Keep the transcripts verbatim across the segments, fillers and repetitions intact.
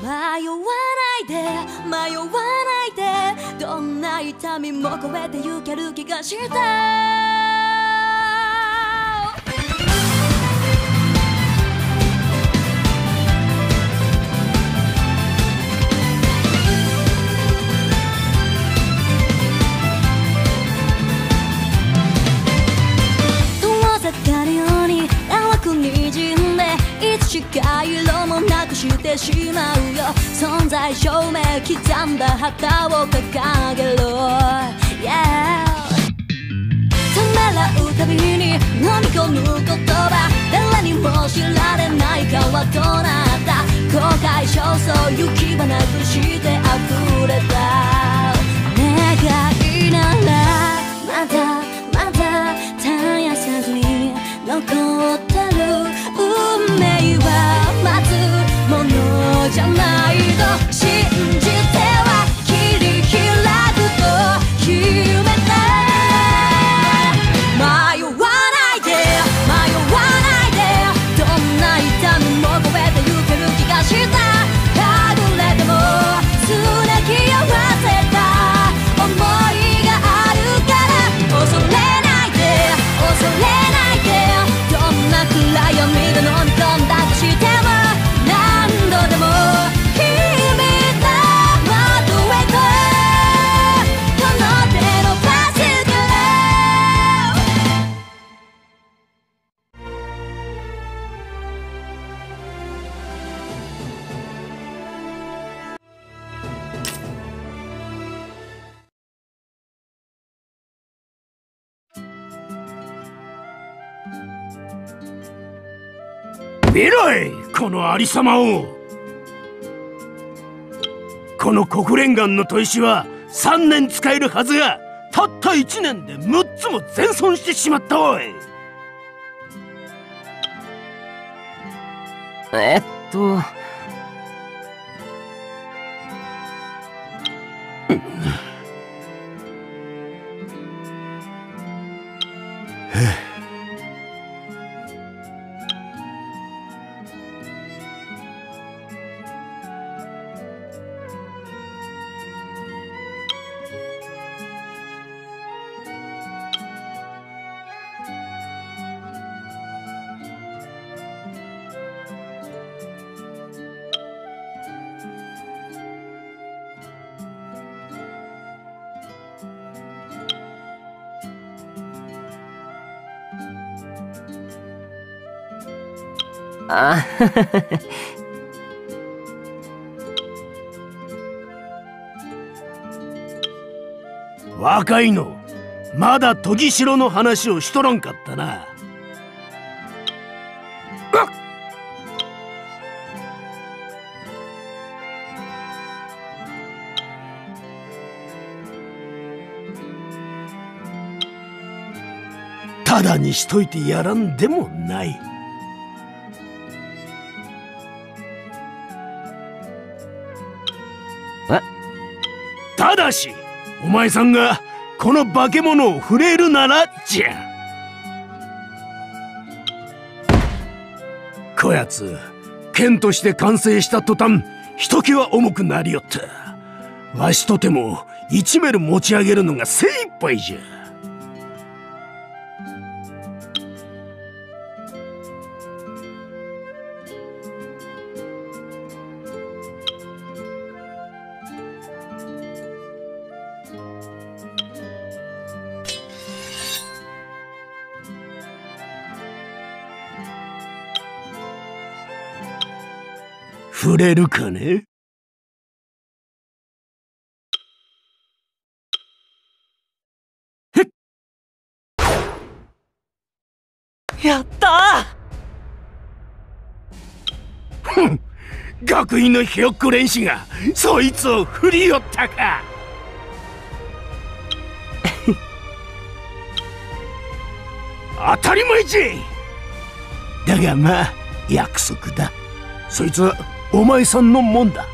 迷わないで迷わないで、どんな痛みも超えてゆける気がした。遠ざかるように淡くにじんで、いつしか色もなくしてしまうよ。存在証明刻んだ旗を掲げろ、yeah、 ためらうたびに飲み込む言葉、誰にも知られない顔はどうなった。後悔焦燥行き場なくして溢れた。願いならまだまだ絶やさずに残ってる運命は待つものじゃないと信じては切り開くと決めた。迷わないで迷わないで、どんな痛みも超えてゆける気がした。はぐれてもすれき合わせた想いがあるから、恐れないで恐れないで、どんな暗闇で飲み込んだとしても何度でも君と窓へ来い、この手のパスから。 見ろいこのありさまを。この国連岩の砥石はさんねん使えるはずが、たったいちねんでむっつも全損してしまったおい。 えっとあ若いのまだ研ぎ城の話をしとらんかったな。ただにしといてやらんでもない。 え？ ただしお前さんがこの化け物を触れるならじゃ。こやつ剣として完成した途端ひときわ重くなりよった。わしとても一メル持ち上げるのが精一杯じゃ。触れるかね。 やったーふん、学院のひよっこ連士がそいつを振りよったか。当たり前じゃ。だがまあ約束だ。そいつはお前さんのもんだ。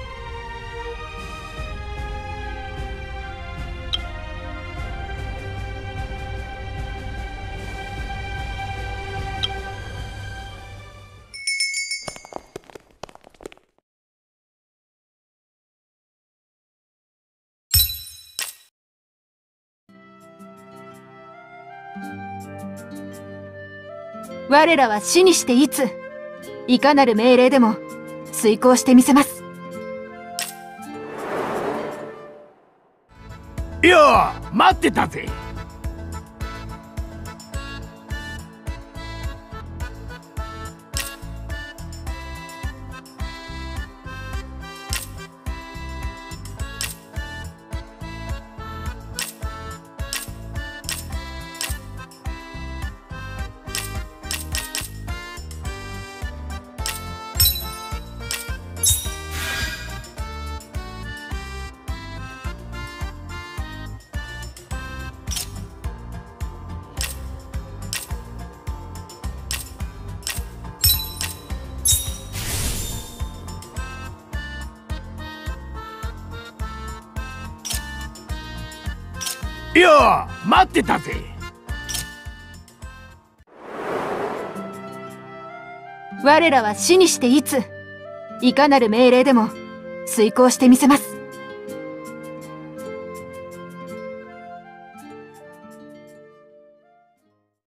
我らは死にしていつ、いかなる命令でも遂行してみせます。 いや、待ってたぜ。いや、待ってたぜ。 我らは死にしていつ、いかなる命令でも遂行してみせます。